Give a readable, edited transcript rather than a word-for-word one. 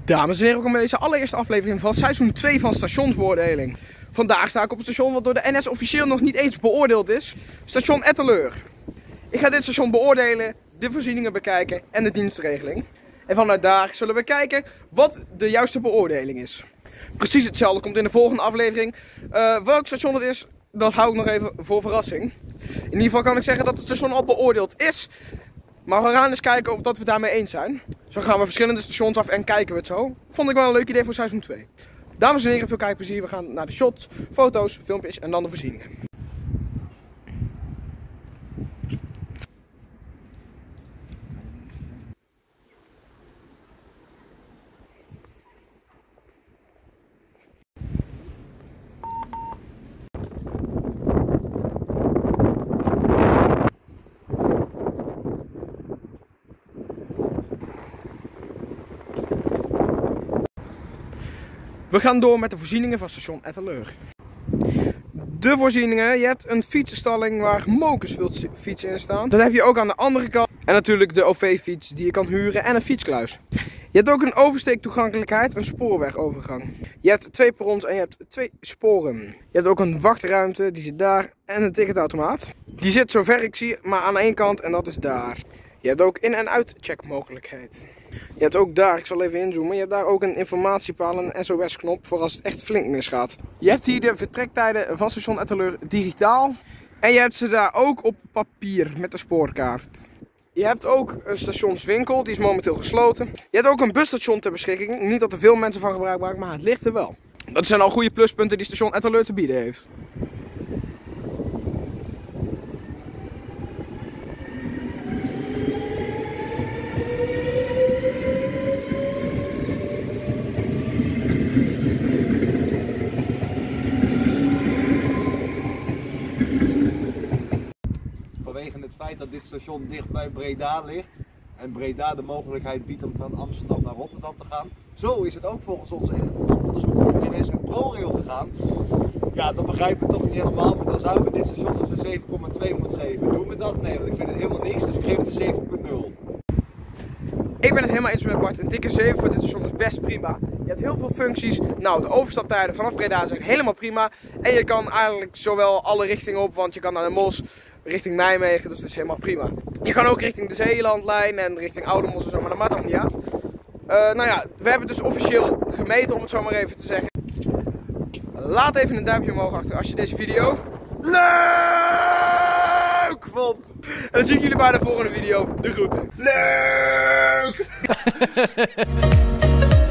Dames en heren, welkom bij deze allereerste aflevering van seizoen 2 van Stationsbeoordeling. Vandaag sta ik op het station wat door de NS officieel nog niet eens beoordeeld is. Station Etteleur. Ik ga dit station beoordelen, de voorzieningen bekijken en de dienstregeling. En vanuit daar zullen we kijken wat de juiste beoordeling is. Precies hetzelfde komt in de volgende aflevering. Welk station het is, dat hou ik nog even voor verrassing. In ieder geval kan ik zeggen dat het station al beoordeeld is. Maar we gaan eens kijken of dat we het daarmee eens zijn. Zo gaan we verschillende stations af en kijken we het zo. Vond ik wel een leuk idee voor seizoen 2. Dames en heren, veel kijkplezier. We gaan naar de shots, foto's, filmpjes en dan de voorzieningen. We gaan door met de voorzieningen van station Etteleur. De voorzieningen, je hebt een fietsenstalling waar mokersfietsen in staan. Dat heb je ook aan de andere kant. En natuurlijk de OV-fiets die je kan huren en een fietskluis. Je hebt ook een oversteektoegankelijkheid, een spoorwegovergang. Je hebt 2 perrons en je hebt 2 sporen. Je hebt ook een wachtruimte, die zit daar, en een ticketautomaat. Die zit zover ik zie, maar aan één kant en dat is daar. Je hebt ook in- en uitcheckmogelijkheid. Je hebt ook daar, ik zal even inzoomen, je hebt daar ook een informatiepaal en een SOS-knop voor als het echt flink misgaat. Je hebt hier de vertrektijden van station Etteleur digitaal. En je hebt ze daar ook op papier met de spoorkaart. Je hebt ook een stationswinkel, die is momenteel gesloten. Je hebt ook een busstation ter beschikking. Niet dat er veel mensen van gebruik maken, maar het ligt er wel. Dat zijn al goede pluspunten die station Etteleur te bieden heeft. Vanwege het feit dat dit station dicht bij Breda ligt en Breda de mogelijkheid biedt om van Amsterdam naar Rotterdam te gaan. Zo is het ook volgens ons onderzoek van NS en ProRail gegaan. Ja, dat begrijpen we toch niet helemaal, maar dan zouden we dit station dus een 7,2 moeten geven. Doen we dat? Nee, want ik vind het helemaal niks, dus ik geef het een 7,0. Ik ben het helemaal eens met Bart. Een dikke 7 voor dit station is best prima. Je hebt heel veel functies. Nou, de overstaptijden vanaf Breda zijn helemaal prima. En je kan eigenlijk zowel alle richtingen op, want je kan naar de Mos, richting Nijmegen, dus dat is helemaal prima. Je kan ook richting de Zeelandlijn en richting Oudemos en zo, maar dat maakt allemaal niet uit. Nou ja, we hebben dus officieel gemeten, om het zo maar even te zeggen. Laat even een duimpje omhoog achter als je deze video leuk vond. En dan zie ik jullie bij de volgende video. De groeten. Leuk!